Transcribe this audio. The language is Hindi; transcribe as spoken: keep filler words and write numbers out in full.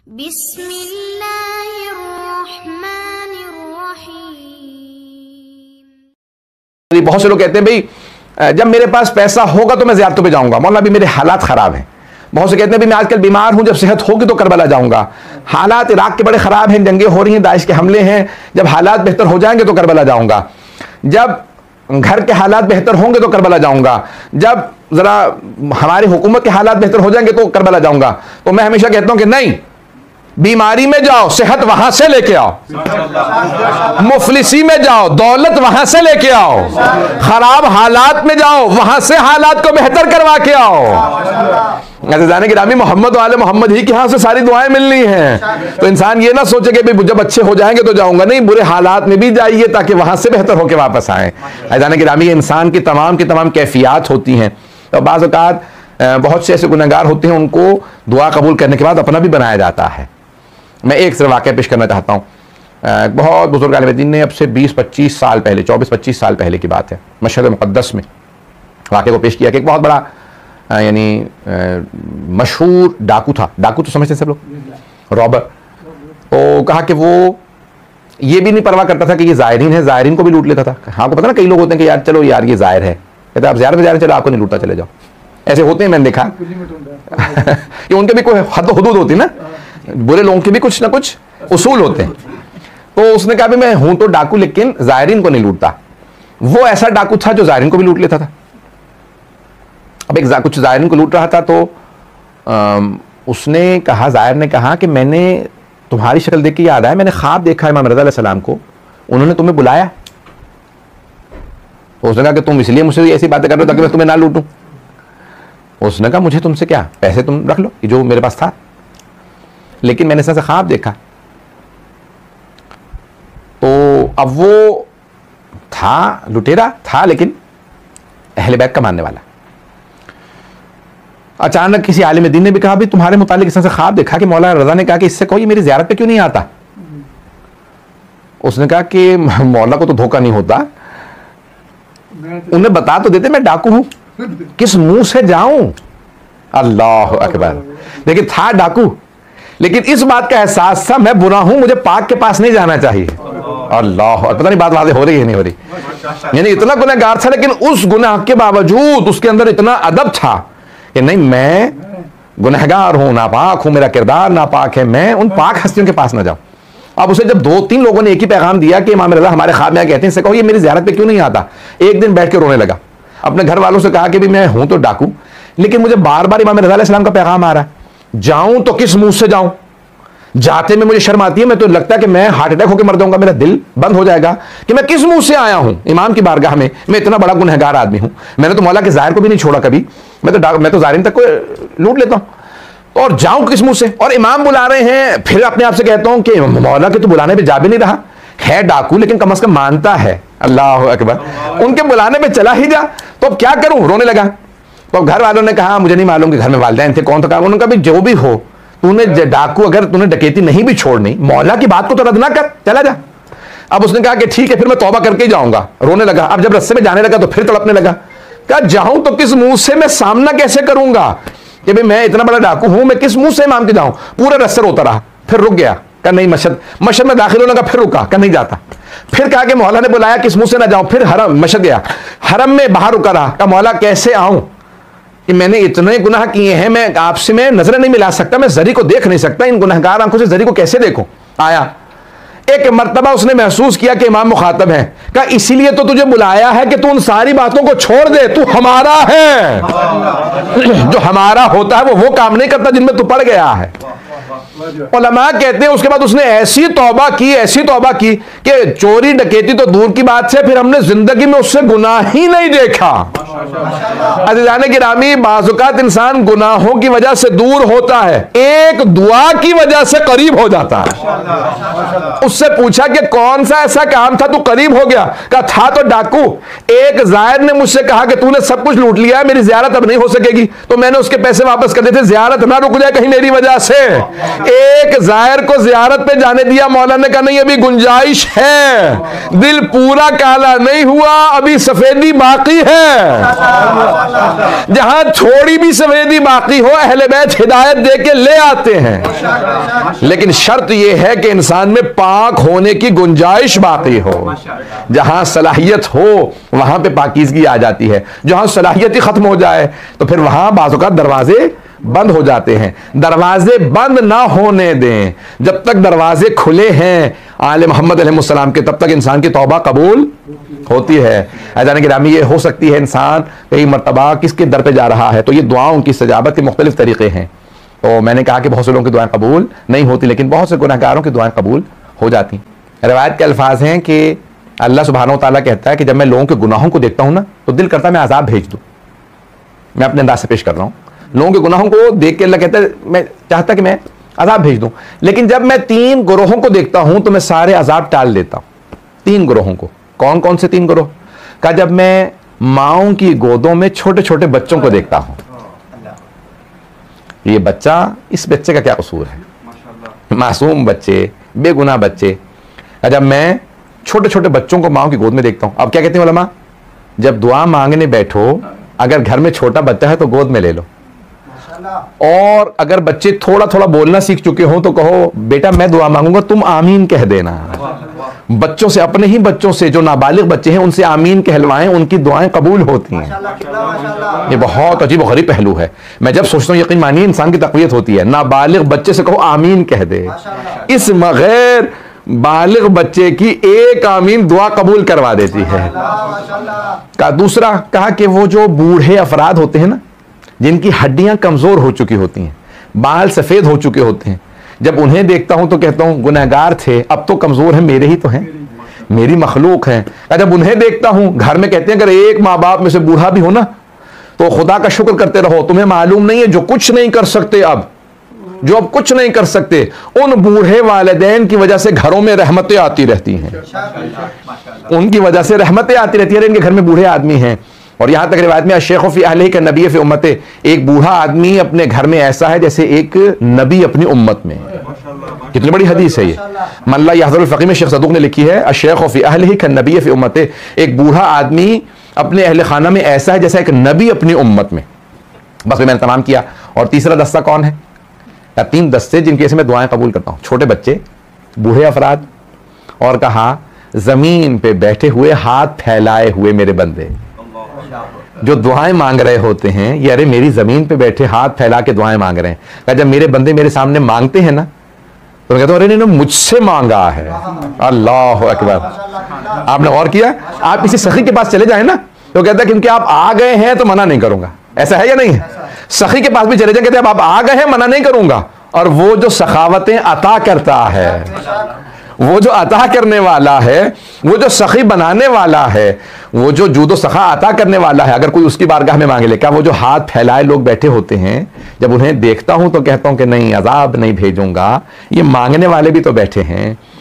बिस्मिल्लाहिर्रहमानिर्रहीम। बहुत से लोग कहते हैं भाई जब मेरे पास पैसा होगा तो मैं ज़ियारतों पे जाऊंगा, मौलाना अभी मेरे हालात ख़राब हैं। बहुत से कहते हैं भाई मैं आजकल बीमार हूं, जब सेहत होगी तो करबला जाऊंगा। हालात इराक के बड़े ख़राब हैं, जंगें हो रही हैं, दाइश के हमले हैं, जब हालात बेहतर हो जाएंगे तो करबला जाऊंगा। जब घर के हालात बेहतर होंगे तो करबला जाऊंगा। जब ज़रा हमारी हुकूमत के हालात बेहतर हो जाएंगे तो करबला जाऊंगा। तो मैं हमेशा कहता हूं कि नहीं, बीमारी में जाओ, सेहत वहां से लेके आओ। मुफलिसी में जाओ, दौलत वहां से लेके आओ। खराब हालात में जाओ, वहां से हालात को बेहतर करवा के आओ। ऐसे जाने की रामी मोहम्मद वाले मोहम्मद ही के यहां से सारी दुआएं मिलनी हैं। तो इंसान ये ना सोचे कि भाई जब अच्छे हो जाएंगे तो जाऊंगा, नहीं, बुरे हालात में भी जाइए ताकि वहां से बेहतर होकर वापस आए। ऐसे जाने की रामी इंसान की तमाम की तमाम कैफियत होती हैं। तो बाज़ औक़ात बहुत से ऐसे गुनहगार होते हैं, उनको दुआ कबूल करने के बाद अपना भी बनाया जाता है। मैं एक सिर्फ वाक़या पेश करना चाहता हूँ। बहुत बुजुर्ग आलिम दीन ने अब से बीस पच्चीस साल पहले, चौबीस पच्चीस साल पहले की बात है, मशहद मुक़द्दस में वाक़े को पेश किया कि एक बहुत बड़ा यानी मशहूर डाकू था। डाकू तो समझते हैं सब लोग, रॉबर। तो कहा कि वो ये भी नहीं परवाह करता था कि ये ज़ायरीन है, ज़ायरीन को भी लूट लेता था। हाँ, आपको पता ना, कई लोग होते हैं कि यार चलो यार ये ज़ायर है, कहते आप ज़्यादा से ज़्यादा चलो आपको नहीं लूटता चले जाओ। ऐसे होते हैं, मैंने देखा कि उनके भी कोई हद हुदूद होती ना, बुरे लोगों के भी कुछ ना कुछ उसूल होते हैं। तो उसने कहा भी मैं हूं तो डाकू, लेकिन ज़ायरीन को नहीं लूटता। वो ऐसा डाकू था जो ज़ायरीन को भी लूट लेता था। अब एक कुछ ज़ायरीन को लूट रहा था तो आ, उसने कहा, ज़ायर ने कहा कि मैंने तुम्हारी शक्ल देख के याद आया, मैंने ख्वाब देखा इमाम रज़ा अलैहिस्सलाम को, उन्होंने तुम्हें बुलाया। तो उसने कहा कि तुम इसलिए मुझसे ऐसी बातें कर रहे हो ताकि मैं तुम्हें ना लूटूं। उसने कहा मुझे तुमसे क्या, पैसे तुम रख लो जो मेरे पास था, लेकिन मैंने ऐसा ख्वाब देखा। तो अब वो था लुटेरा था, लेकिन अहले बैत का मानने वाला। अचानक किसी आलिम दीन ने भी कहा भी तुम्हारे मुतालिक इस तरह से ख्वाब देखा कि मौला रजा ने कहा कि इससे कोई ये मेरी ज़ियारत पे क्यों नहीं आता। उसने कहा कि मौला को तो धोखा नहीं होता, उन्हें बता तो देते मैं डाकू हूं, किस मुंह से जाऊं। अल्लाह अकबर। देखिए था डाकू, लेकिन इस बात का एहसास था मैं बुरा हूं, मुझे पाक के पास नहीं जाना चाहिए। अल्लाह, पता नहीं बात वाज़ेह हो रही है नहीं हो रही। यानी इतना गुनहगार था, लेकिन उस गुनाह के बावजूद उसके अंदर इतना अदब था कि नहीं, मैं गुनहगार हूं, नापाक हूं, मेरा किरदार नापाक है, मैं उन पाक हस्तियों के पास ना जाऊं। अब उसे जब दो तीन लोगों ने एक ही पैगाम दिया कि इमाम रज़ा हमारे ख्वाब में कहते हैं, इससे कहो ये मेरी ज़ियारत पे क्यों नहीं आता। एक दिन बैठ के रोने लगा, अपने घर वालों से कहा कि भी मैं हूं तो डाकू, लेकिन मुझे बार बार इमाम रज़ा अलैहिस्सलाम का पैगाम आ रहा है, जाऊं तो किस मुंह से जाऊं, जाते में मुझे शर्म आती है, मैं तो लगता है कि मैं हार्ट अटैक होकर मर जाऊंगा, मेरा दिल बंद हो जाएगा कि मैं किस मुंह से आया हूं इमाम की बारगाह में, मैं इतना बड़ा गुनहगार आदमी हूं। मैंने तो मौला के ज़ाहिर को भी नहीं छोड़ा कभी, मैं तो मैं तो ज़ाहिरीन तक को लूट लेता हूं, और जाऊं किस मुंह से। और इमाम बुला रहे हैं, फिर अपने आप से कहता हूं कि मौला के तो बुलाने पे जा भी नहीं रहा है, डाकू लेकिन कम से कम मानता है। अल्लाह अकबर, उनके बुलाने पे चला ही जा, तो अब क्या करूं, रोने लगा। तो घर वालों ने कहा मुझे नहीं मालूम कि घर में वालिदैन थे, कौन था। उन्होंने कहा जो भी हो, तूने डाकू अगर तूने डकैती नहीं भी छोड़नी, मौला की बात को तो रद्द ना कर, चला जा। अब उसने कहा कि ठीक है, फिर मैं तौबा करके ही जाऊंगा। रोने लगा। अब जब रस्ते में जाने लगा तो फिर तड़पने लगा, कहा जाऊं तो किस मुंह से, मैं सामना कैसे करूंगा कि भाई मैं इतना बड़ा डाकू हूं, मैं किस मुंह से इमाम के जाऊं। पूरे रास्ते रोता रहा, फिर रुक गया, कहा नहीं मशहद मशहद में दाखिल होने का, फिर रुका, कहा नहीं जाता। फिर कहा कि मौला ने बुलाया, किस मुंह से ना जाऊं। फिर हरम मशहद गया, हरम में बाहर रुका रहा, कहा मौला कैसे आऊं कि मैंने इतने गुनाह किए हैं, मैं आपसे मैं नजर नहीं मिला सकता, मैं जरी को देख नहीं सकता, इन गुनहगार आंखों से जरी को कैसे देखूं। आया, एक मर्तबा उसने महसूस किया कि इमाम मुखातब है, कहा इसीलिए तो तुझे बुलाया है कि तू उन सारी बातों को छोड़ दे, तू हमारा है। जो हमारा होता है वो वो काम नहीं करता जिनमें तू पड़ गया है। उलमा कहते हैं उसके बाद उसने ऐसी तौबा की, ऐसी तौबा की कि चोरी डकैती तो दूर की बात से, फिर हमने जिंदगी में उससे गुनाह ही नहीं देखा। अज़ीज़ान गिरामी, बाज़-औक़ात इंसान गुनाहों की वजह से दूर होता है, एक दुआ की वजह से करीब हो जाता है। उससे पूछा कि कौन सा ऐसा काम था तू करीब हो गया, कहा था तो डाकू। एक ज़ायर ने मुझसे कहा कि तूने सब कुछ लूट लिया है, मेरी ज़ियारत अब नहीं हो सकेगी, तो मैंने उसके पैसे वापस कर दिए थे, ज़ियारत ना रुक जाए कहीं मेरी वजह से। एक ज़ायर को ज़ियारत पे जाने दिया, मौला ने कहा नहीं अभी गुंजाइश है, दिल पूरा काला नहीं हुआ, अभी सफेदी बाकी है। जहां थोड़ी भी सफेदी बाकी हो अहले बैत हिदायत दे के ले आते हैं, लेकिन शर्त यह है कि इंसान में पाक होने की गुंजाइश बाकी हो। जहां सलाहियत हो वहां पे पाकीज़गी आ जाती है, जहां सलाहियत ही खत्म हो जाए तो फिर वहां बाज़ औक़ात दरवाजे बंद हो जाते हैं। दरवाजे बंद ना होने दें, जब तक दरवाजे खुले हैं आले मोहम्मद अलैहिस्सलाम के, तब तक इंसान की तौबा कबूल होती है। अज़ान गिरामी, ये हो सकती है इंसान कई मरतबा किसके दर पे जा रहा है, तो ये दुआओं की सजाबत के मुख्तलिफ तरीके हैं। तो मैंने कहा कि बहुत से लोगों की दुआएं कबूल नहीं होती, लेकिन बहुत से गुनहगारों की दुआएं कबूल हो जाती। रिवायत के अल्फाज हैं कि अल्लाह सुब्हानहू व तआला कहता है कि जब मैं लोगों के गुनाहों को देखता हूं ना तो दिल करता है मैं अजाब भेज दूं। मैं अपने अंदाज से पेश कर रहा हूं, लोगों के गुनाहों को देख के अल्लाह कहता है मैं चाहता कि मैं अजाब भेज दूं, लेकिन जब मैं तीन ग्रोहों को देखता हूं तो मैं सारे अजाब टाल देता हूं। तीन ग्रोहों को, कौन कौन से तीन ग्रोह? का जब मैं माओं की गोदों में छोटे छोटे बच्चों को देखता हूं, ये बच्चा, इस बच्चे का क्या कसूर है, मासूम बच्चे, बेगुनाह बच्चे। जब मैं छोटे छोटे बच्चों को माओं की गोद में देखता हूं, अब क्या कहते हैं उलमा, जब दुआ मांगने बैठो अगर घर में छोटा बच्चा है तो गोद में ले लो, और अगर बच्चे थोड़ा थोड़ा बोलना सीख चुके हो तो कहो बेटा मैं दुआ मांगूंगा तुम आमीन कह देना। बच्चों से, अपने ही बच्चों से जो नाबालिग बच्चे हैं उनसे आमीन कहलवाएं, उनकी दुआएं कबूल होती हैं। ये बहुत अजीब और गरीब पहलू है। मैं जब सोचता हूं यकीन मानिए इंसान की तकवीयत होती है, नाबालिग बच्चे से कहो आमीन कह दे, इस बगैर बालिग बच्चे की एक आमीन दुआ कबूल करवा देती है। का दूसरा कहा कि वो जो बूढ़े अफराद होते हैं ना, जिनकी हड्डियां कमजोर हो चुकी होती हैं, बाल सफेद हो चुके होते हैं, जब उन्हें देखता हूं तो कहता हूं गुनहगार थे, अब तो कमजोर हैं, मेरे ही तो हैं, मेरी मखलूक है। जब उन्हें देखता हूं, घर में कहते हैं अगर एक माँ बाप में से बूढ़ा भी हो ना तो खुदा का शुक्र करते रहो, तुम्हें मालूम नहीं है जो कुछ नहीं कर सकते, अब जो अब कुछ नहीं कर सकते, उन बूढ़े वालिदैन की वजह से घरों में रहमतें आती रहती हैं, उनकी वजह से रहमतें आती रहती है। इनके घर में बूढ़े आदमी हैं, और यहां तक रिवायत में शेख फी अहलिही का नबी फी उम्मते, एक बूढ़ा आदमी अपने घर में ऐसा है जैसे एक नबी अपनी उम्मत में। कितनी बड़ी हदीस है ये, मल्ला याहजुल फकीह में शेख सदूक ने लिखी है, शेख फी अहलिही का नबी फी उम्मते, एक बूढ़ा आदमी अपने अहले खाना में ऐसा है जैसा एक नबी अपनी उम्मत में। बस मैंने तमाम किया। और तीसरा दस्ता कौन है, या तीन दस्ते जिनके से मैं दुआएं कबूल करता हूं, छोटे बच्चे, बूढ़े अफराद, और कहा जमीन पे बैठे हुए हाथ फैलाए हुए मेरे बंदे जो दुआएं मांग रहे होते हैं, ये अरे मेरी जमीन पे बैठे हाथ फैला के दुआएं मांग रहे हैं। जब मेरे बंदे मेरे सामने मांगते हैं ना तो कहते हैं अरे इन्होंने मुझसे मांगा है। अल्लाह अकबर। आपने और किया, आप किसी सखी के पास चले जाए ना तो कहता है क्योंकि आप आ गए हैं तो मना नहीं करूंगा, ऐसा है या नहीं है? सखी के पास भी चले जाए, कहते हैं आप आ गए हैं मना नहीं करूंगा। और वो जो सखावतें अता करता है, वो जो अता करने वाला है, वो जो सखी बनाने वाला है, वो जो जूदो सखा अता करने वाला है, अगर कोई उसकी बारगाह में मांगे ले, क्या वो जो हाथ फैलाए लोग बैठे होते हैं, जब उन्हें देखता हूं तो कहता हूं कि नहीं अजाब नहीं भेजूंगा, ये मांगने वाले भी तो बैठे हैं।